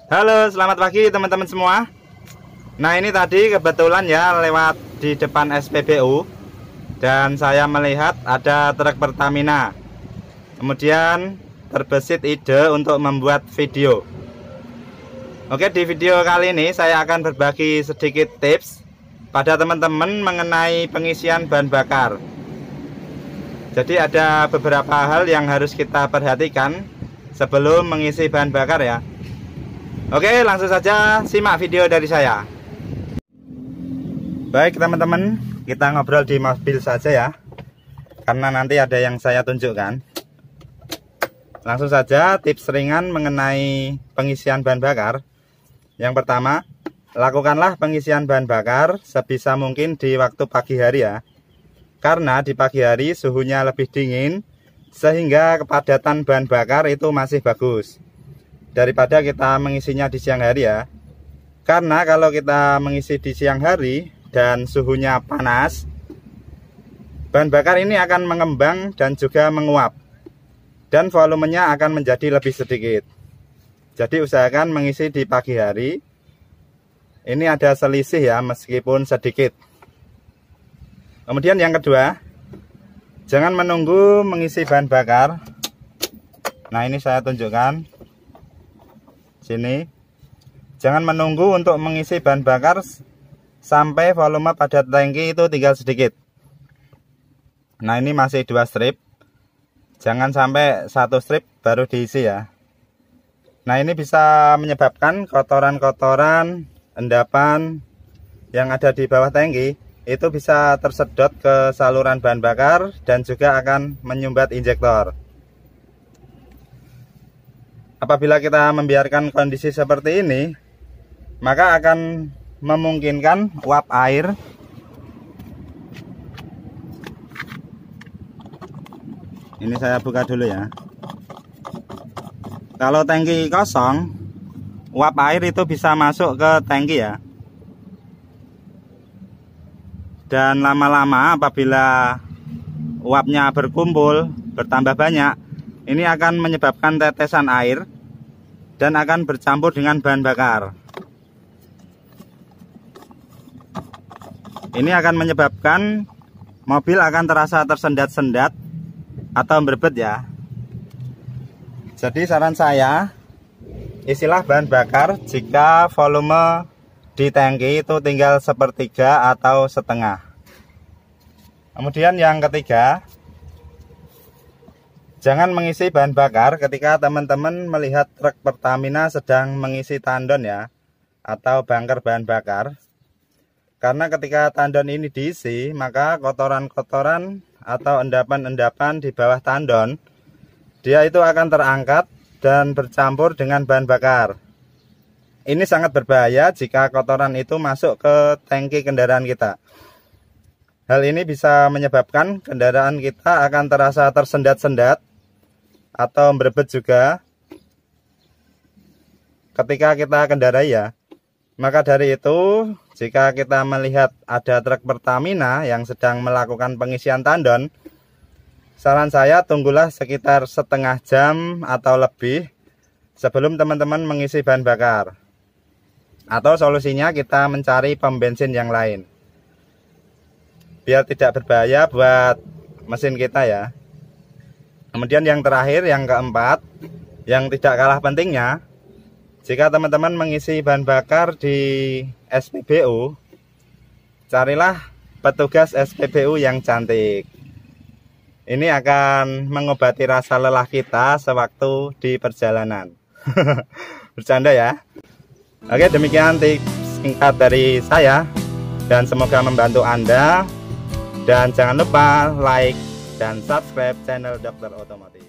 Halo, selamat pagi teman-teman semua. Nah, ini tadi kebetulan ya lewat di depan SPBU dan saya melihat ada truk Pertamina. Kemudian terbesit ide untuk membuat video. Oke, di video kali ini saya akan berbagi sedikit tips pada teman-teman mengenai pengisian bahan bakar. Jadi ada beberapa hal yang harus kita perhatikan sebelum mengisi bahan bakar ya. Oke, langsung saja simak video dari saya. Baik teman-teman, kita ngobrol di mobil saja ya, karena nanti ada yang saya tunjukkan. Langsung saja tips ringan mengenai pengisian bahan bakar. Yang pertama, lakukanlah pengisian bahan bakar sebisa mungkin di waktu pagi hari ya, karena di pagi hari suhunya lebih dingin sehingga kepadatan bahan bakar itu masih bagus daripada kita mengisinya di siang hari ya. Karena kalau kita mengisi di siang hari dan suhunya panas, bahan bakar ini akan mengembang dan juga menguap, dan volumenya akan menjadi lebih sedikit. Jadi usahakan mengisi di pagi hari. Ini ada selisih ya, meskipun sedikit. Kemudian yang kedua, jangan menunggu mengisi bahan bakar. Nah, ini saya tunjukkan sini. Jangan menunggu untuk mengisi bahan bakar sampai volume pada tangki itu tinggal sedikit. Nah, ini masih 2 strip. Jangan sampai 1 strip baru diisi ya. Nah, ini bisa menyebabkan kotoran-kotoran, endapan yang ada di bawah tangki itu bisa tersedot ke saluran bahan bakar dan juga akan menyumbat injektor. Apabila kita membiarkan kondisi seperti ini, maka akan memungkinkan uap air ini saya buka dulu ya. Kalau tangki kosong, uap air itu bisa masuk ke tangki ya. Dan lama-lama apabila uapnya berkumpul, bertambah banyak, ini akan menyebabkan tetesan air dan akan bercampur dengan bahan bakar. Ini akan menyebabkan mobil akan terasa tersendat-sendat atau berbet ya. Jadi saran saya, isilah bahan bakar jika volume di tangki itu tinggal 1/3 atau setengah. Kemudian yang ketiga, jangan mengisi bahan bakar ketika teman-teman melihat truk Pertamina sedang mengisi tandon ya, atau bangker bahan bakar. Karena ketika tandon ini diisi, maka kotoran-kotoran atau endapan-endapan di bawah tandon, dia itu akan terangkat dan bercampur dengan bahan bakar. Ini sangat berbahaya jika kotoran itu masuk ke tangki kendaraan kita. Hal ini bisa menyebabkan kendaraan kita akan terasa tersendat-sendat atau berbet juga ketika kita kendarai ya. Maka dari itu, jika kita melihat ada truk Pertamina yang sedang melakukan pengisian tandon, saran saya tunggulah sekitar setengah jam atau lebih sebelum teman-teman mengisi bahan bakar. Atau solusinya kita mencari pom bensin yang lain, biar tidak berbahaya buat mesin kita ya. Kemudian yang terakhir, yang keempat, yang tidak kalah pentingnya, jika teman-teman mengisi bahan bakar di SPBU, carilah petugas SPBU yang cantik. Ini akan mengobati rasa lelah kita sewaktu di perjalanan. Bercanda ya. Oke, demikian tips singkat dari saya, dan semoga membantu Anda. Dan jangan lupa like dan subscribe channel Dokter Otomotif.